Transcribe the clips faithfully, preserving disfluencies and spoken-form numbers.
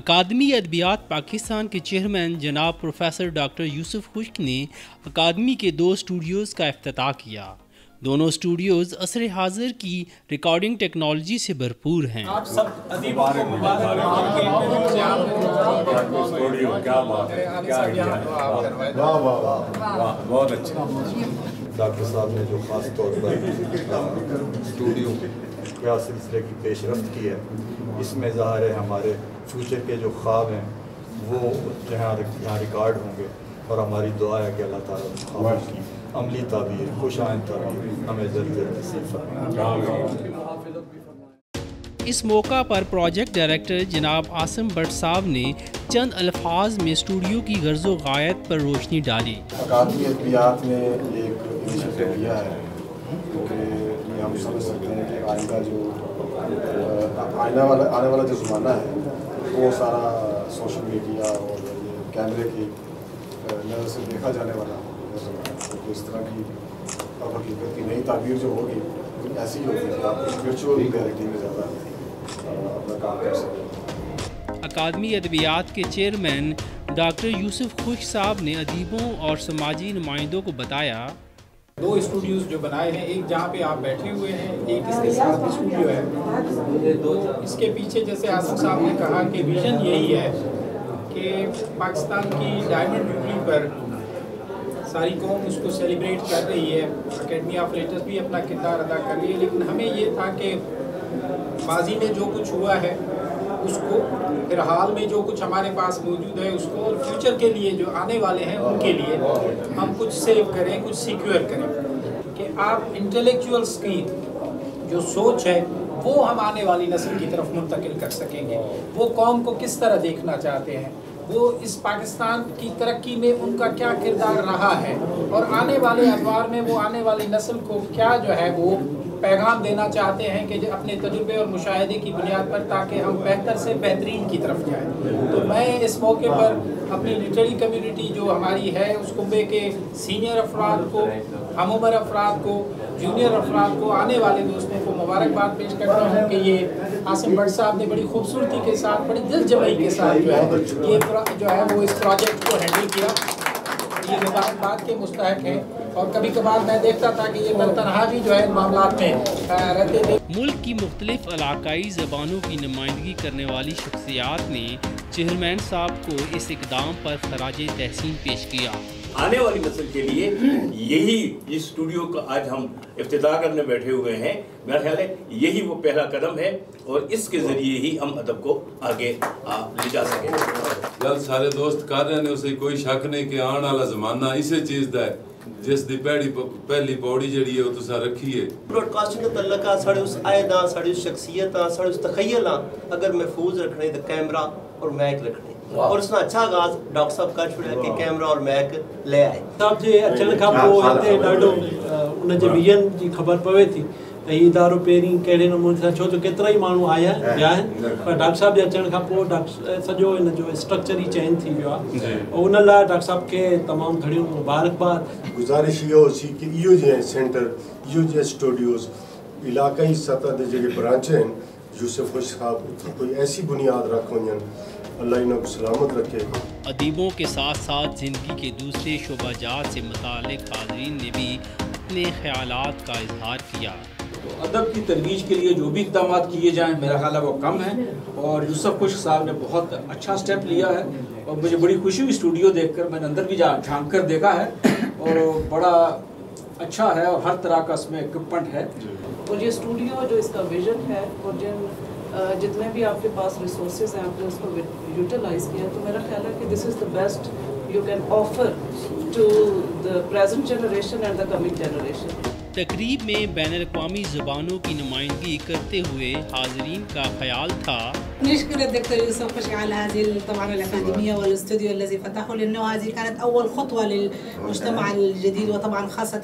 اکادمی ادبیات پاکستان کے چیئرمین جناب professor doctor یوسف خشک نے اکادمی کے دو اسٹوڈیوز کا افتتاح کیا۔ دونوں اسٹوڈیوز عصر حاضر کی ریکارڈنگ ٹیکنالوجی سے بھرپور ہیں۔ آپ سب ادیبوں کو مبارک کے اسٹوڈیو کیا بات ہے، بہت اچھا۔ ڈاکٹر صاحب نے جو خاص طور پر اسٹوڈیو کیا سلسلے کی پیش رفت کی ہے، اس میں ظاہر ہے ہمارے فیوچر کے جو خواب ہیں وہ جہاں یہاں ریکارڈ ہوں گے، اور ہماری دعا ہے کہ اللہ تعالیٰ خوابوں کی عملی تعبیر، خوش آئند تعبیر ہمیں جلد جلد نصیب فرمائے۔ اس موقع پر پروجیکٹ ڈائریکٹر جناب عاصم بٹ صاحب نے چند الفاظ میں اسٹوڈیو کی غرض و غایت پر روشنی ڈالی۔ اکادمی ادبیات نے ایک انیشیٹو لیا ہے کہ ہم سمجھ سکتے ہیں کہ آئندہ جو آئینہ والا آنے والا جو زمانہ ہے وہ سارا سوشل میڈیا اور کیمرے کی نظر سے دیکھا جانے والا تو اس طرح کی اور حقیقت کی نئی تعبیر جو ہوگی ایسی ہوگی کہ آپ ورچوئل ریئلٹی میں زیادہ اپنا کام کر سکیں۔ اکادمی ادبیات کے چیئرمین ڈاکٹر یوسف خشک صاحب نے ادیبوں اور سماجی نمائندوں کو بتایا، دو اسٹوڈیوز جو بنائے ہیں، ایک جہاں پہ آپ بیٹھے ہوئے ہیں، ایک اس کے ساتھ اسٹوڈیو ہے۔ اس کے پیچھے جیسے عاصم صاحب نے کہا کہ ویژن یہی ہے کہ پاکستان کی ڈائمنڈ جوبلی پر ساری قوم اس کو سیلیبریٹ کر رہی ہے، اکیڈمی آف لیٹرز بھی اپنا کردار ادا کر رہی ہے، لیکن ہمیں یہ تھا کہ ماضی میں جو کچھ ہوا ہے اس کو، پھر حال میں جو کچھ ہمارے پاس موجود ہے اس کو، اور فیوچر کے لیے جو آنے والے ہیں ان کے لیے ہم کچھ سیو کریں، کچھ سیکیور کریں، کہ آپ انٹلیکچوئلس کی جو سوچ ہے وہ ہم آنے والی نسل کی طرف منتقل کر سکیں گے، وہ قوم کو کس طرح دیکھنا چاہتے ہیں، وہ اس پاکستان کی ترقی میں ان کا کیا کردار رہا ہے، اور آنے والے ادوار میں وہ آنے والی نسل کو کیا جو ہے وہ پیغام دینا چاہتے ہیں کہ اپنے تجربے اور مشاہدے کی بنیاد پر، تاکہ ہم بہتر سے بہترین کی طرف جائیں۔ تو میں اس موقع پر اپنی لٹریری کمیونٹی جو ہماری ہے اس کنبے کے سینئر افراد کو، ہم عمر افراد کو، جونیئر افراد کو، آنے والے دوستوں کو مبارکباد پیش کرتا ہوں کہ یہ عاصم بٹ صاحب نے بڑی خوبصورتی کے ساتھ، بڑی دل جمعی کے ساتھ جو ہے یہ جو ہے وہ اس پروجیکٹ کو ہینڈل کیا، یہ مبارکباد کے مستحق ہیں۔ اور کبھی کبھار میں دیکھتا تھا کہ یہ پر تنہا بھی جو ہے معاملات میں رہتے تھے۔ ملک کی مختلف علاقائی زبانوں کی نمائندگی کرنے والی شخصیات نے چیئرمین صاحب کو اس اقدام پر خراج تحسین پیش کیا۔ آنے والی نسل کے لیے یہی اس اسٹوڈیو کا آج ہم افتتاح کرنے بیٹھے ہوئے ہیں، میرا خیال ہے یہی وہ پہلا قدم ہے، اور اس کے ذریعے ہی ہم ادب کو آگے لے جا سکیں۔ گل سارے دوست کر رہے ہیں، اسے کوئی شک نہیں کہ آنے والا زمانہ اسی چیز کا ہے جس دی پہلی پہلی پوڑی جڑی ہے وہ تساں رکھی ہے۔ براڈ کاسٹنگ کا تعلقہ ساڑھے اس آئیداں، ساڑھے اس شخصیتاں، ساڑھے اس تخیلاں اگر محفوظ رکھنے تو کیمرہ اور میک رکھنے، اور اس نے اچھا آغاز ڈاکٹر صاحب کر چھوڑیا کہ کیمرہ اور میک لے آئے۔ صاحب جی اچھن کھا پو ہتے ڈاڈو ان جے ویژن جی خبر پوے تھی تے ادارو پیریں کہڑے نمونے سان، چھو تو کترا ہی مانو آیا ویا ہیں، پر ڈاکٹر صاحب جے اچن کھا پو ڈاکٹر سجو ان جو اسٹرکچر ہی چینج تھی ویا، ان لا ڈاکٹر صاحب کے تمام گھڑیوں مبارکباد۔ گزارش یہ ہو سی کہ ایو جے سینٹر، ایو جے اسٹوڈیوز علاقائی سطح دے جڑے برانچ ہیں، یوسف خشک صاحب کوئی ایسی بنیاد رکھو جن اللہ انہوں کو سلامت رکھے۔ ادیبوں کے ساتھ ساتھ زندگی کے دوسرے شعبہ جات سے متعلق حاضرین نے بھی اپنے خیالات کا اظہار کیا۔ ادب کی ترویج کے لیے جو بھی اقدامات کیے جائیں میرا خیال ہے وہ کم ہیں، اور یوسف خشک صاحب نے بہت اچھا سٹیپ لیا ہے، اور مجھے بڑی خوشی ہوئی اسٹوڈیو دیکھ کر، میں نے اندر بھی جھانک کر دیکھا ہے، اور بڑا اچھا ہے، اور ہر طرح کا اس میں اکوپمنٹ ہے۔ اور یہ اسٹوڈیو جو اس کا ویژن ہے، اور جن جتنے بھی آپ کے پاس ریسورسز ہیں آپ نے اس کو یوٹیلائز کیا، تو میرا خیال ہے کہ this is the best you can offer to the present generation and the coming generation. تقریب میں بین الاقوامی زبانوں کی نمائندگی کرتے ہوئے حاضرین کا خیال تھا، نشكر الدكتور يوسف خشك على هذه طبعا الأكاديمية والاستوديو الذي فتحه، لأنه هذه كانت أول خطوة للمجتمع الجديد، وطبعا خاصة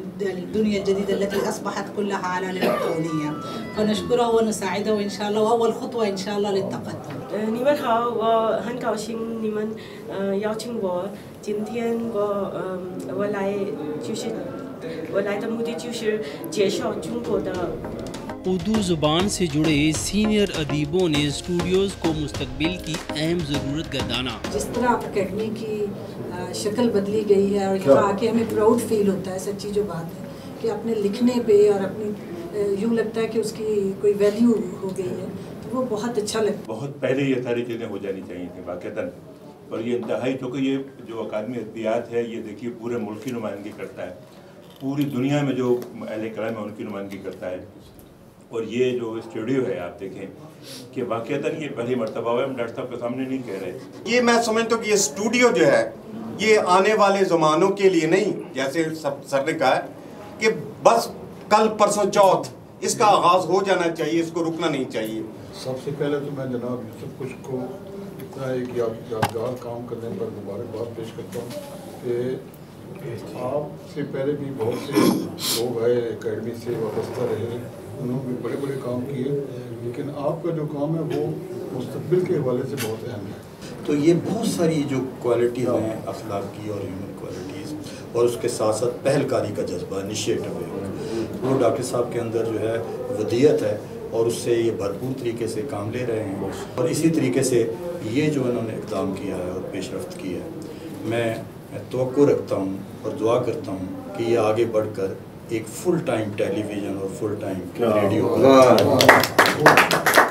الدنيا الجديدة التي أصبحت كلها على الإلكترونية، فنشكره ونساعده وإن شاء الله، وأول خطوة إن شاء الله للتقدم。 你们好，我很高兴你们呃邀请我，今天我呃我来就是我来的目的就是介绍中国的 اردو زبان سے جڑے سینئر ادیبوں نے اسٹوڈیوز کو مستقبل کی اہم ضرورت گردانا. جس طرح اکیڈمی کی شکل بدلی گئی ہے اور یہاں آ کے ہمیں پراؤڈ فیل ہوتا ہے, سچی جو بات ہے کہ اپنے لکھنے پہ اور اپنی یوں لگتا ہے کہ اس کی کوئی ویلیو ہو گئی ہے, تو وہ بہت اچھا لگتا ہے. بہت پہلے یہ ساری چیزیں ہو جانی چاہیے تھیں واقعتاً, اور یہ انتہائی چونکہ یہ جو اکادمی ادبیات ہے یہ دیکھیے پورے ملک کی نمائندگی کرتا ہے, پوری دنیا میں جو اہل کرام ہے ان کی نمائندگی کرتا ہے. اور یہ جو اسٹوڈیو ہے آپ دیکھیں کہ واقعتاً یہ پہلی مرتبہ ہوا ہے, ہم ڈاکٹر صاحب کے سامنے نہیں کہہ رہے. یہ میں سمجھتا ہوں کہ یہ اسٹوڈیو جو ہے یہ آنے والے زمانوں کے لیے نہیں, جیسے سر نے کہا ہے کہ بس کل پرسوں چوتھ اس کا آغاز ہو جانا چاہیے, اس کو رکنا نہیں چاہیے. سب سے پہلے تو میں جناب یوسف خوش کو اتنا ہے کہ آپ یادگار کام کرنے پر مبارکباد پیش کرتا ہوں کہ آپ سے پہلے بھی بہت سے لوگ آئے اکیڈمی سے وابستہ رہے, انہوں نے بڑے بڑے کام کیے, لیکن آپ کا جو کام ہے وہ مستقبل کے حوالے سے بہت اہم ہے. تو یہ بہت ساری جو کوالٹیز ہیں اخلاقی اور ہیومن کوالٹیز, اور اس کے ساتھ ساتھ پہل کاری کا جذبہ, انیشیٹو ہے, وہ ڈاکٹر صاحب کے اندر جو ہے ودیت ہے, اور اس سے یہ بھرپور طریقے سے کام لے رہے ہیں. اور اسی طریقے سے یہ جو انہوں نے اقدام کیا ہے اور پیش رفت کی ہے, میں توقع رکھتا ہوں اور دعا کرتا ہوں کہ یہ آگے بڑھ کر ایک فل ٹائم ٹیلی ویژن اور فل ٹائم ریڈیو